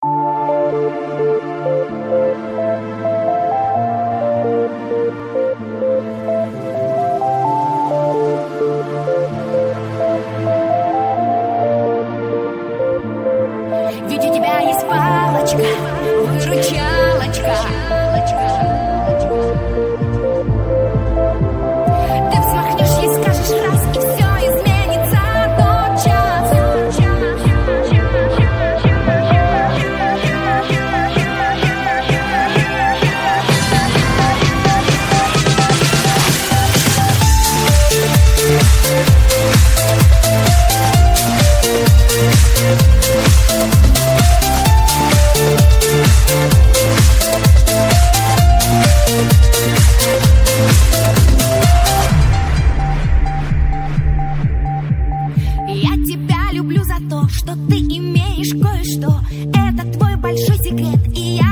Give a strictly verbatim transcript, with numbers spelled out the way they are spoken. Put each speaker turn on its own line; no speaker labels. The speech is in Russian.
Ведь у тебя есть палочка, выручалочка. Ты взмахнешь ей, скажешь раз, и все изменится тотчас. Я тебя люблю за то, что ты имеешь кое-что. Это твой большой секрет, и я